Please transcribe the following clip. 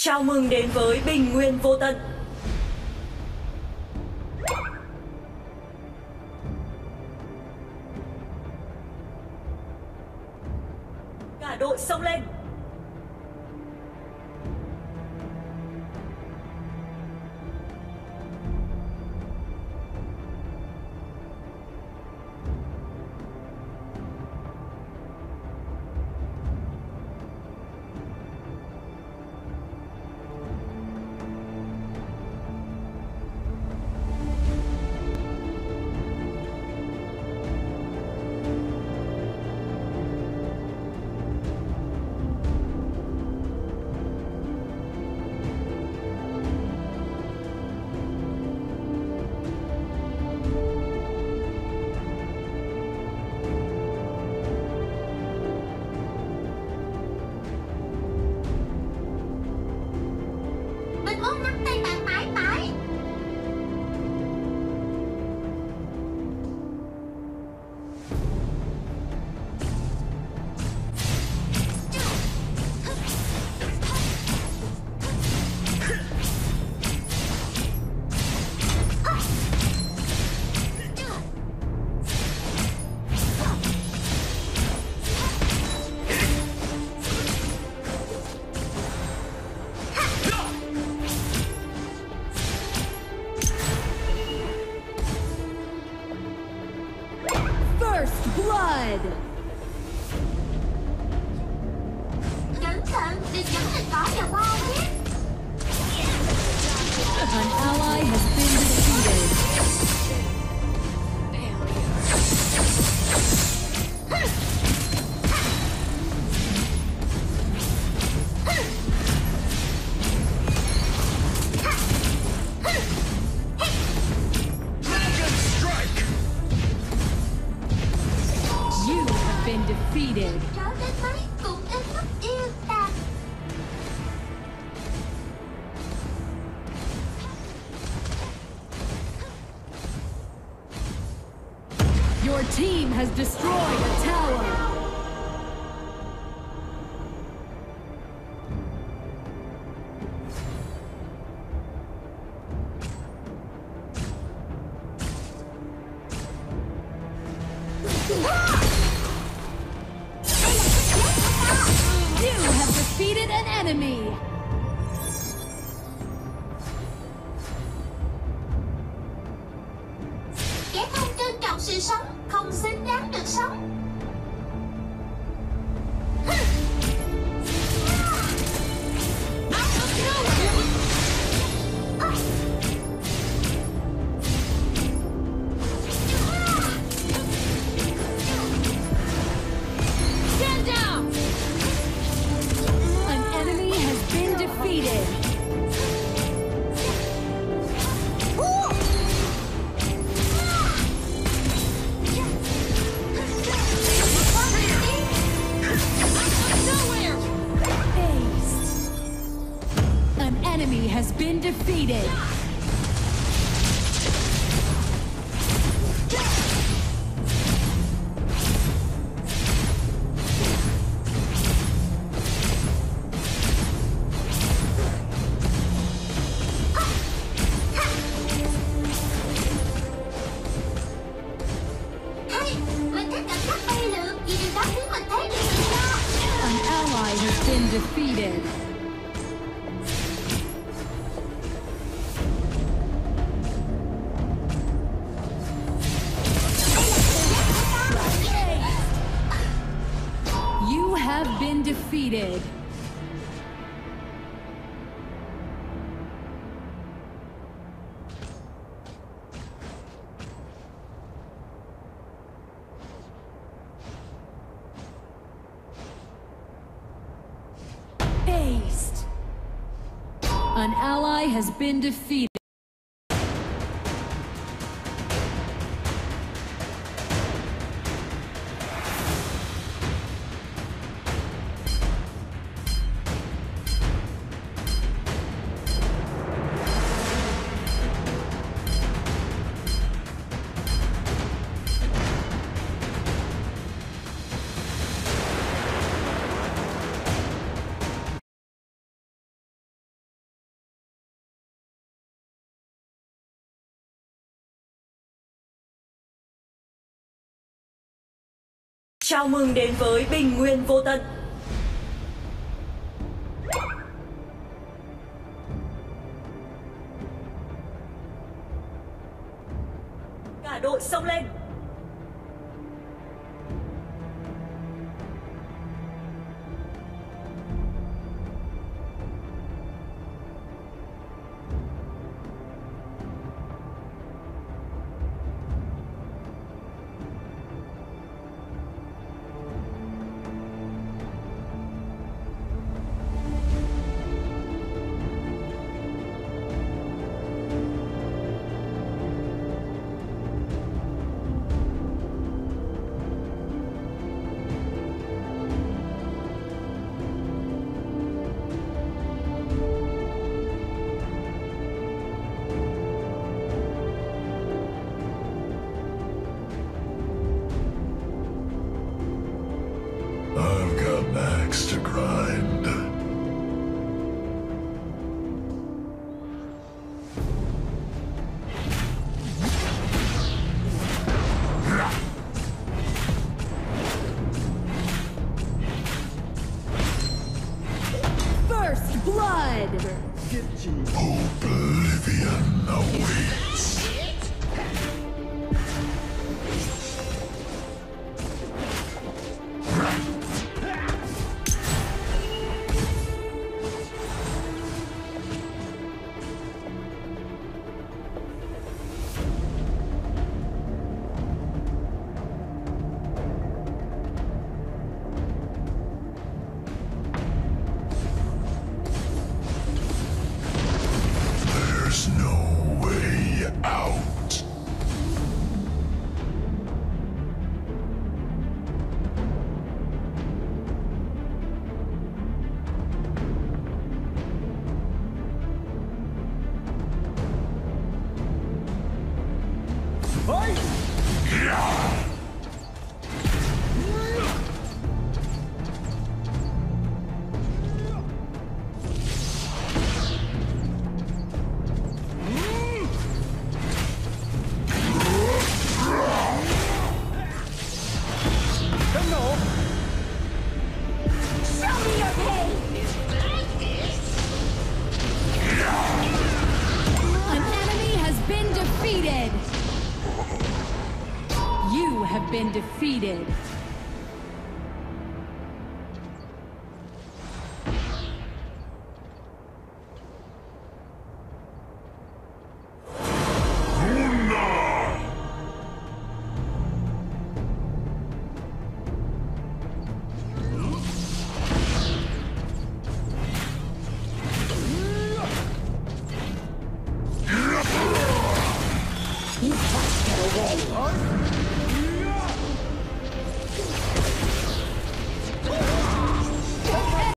Chào mừng đến với Bình Nguyên Vô Tận. Cả đội xông lên. Mình muốn nắm tay bạn mãi mãi. First blood. Cẩn thận, đừng dẫn mình bỏ vào bao nhé. An ally has been defeated. You have been defeated. Trở đến mấy cũng đến mất yêu ta. Your team has destroyed a tower. You have defeated an enemy. Kẻ không trân trọng sự sống, không xứng đáng được sống. Stand down. An enemy has been defeated. Aced. An enemy has been defeated. Hey, mình thích cảm giác bay lượn vì điều đó khiến mình thấy được tự do. An ally has been defeated. You have been defeated. Aced. An ally has been defeated. Chào mừng đến với Bình Nguyên Vô Tận. Cả đội xông lên. I've got an axe to grind. First blood! Oblivion awaits. There's no way out. An enemy has been defeated! You have been defeated.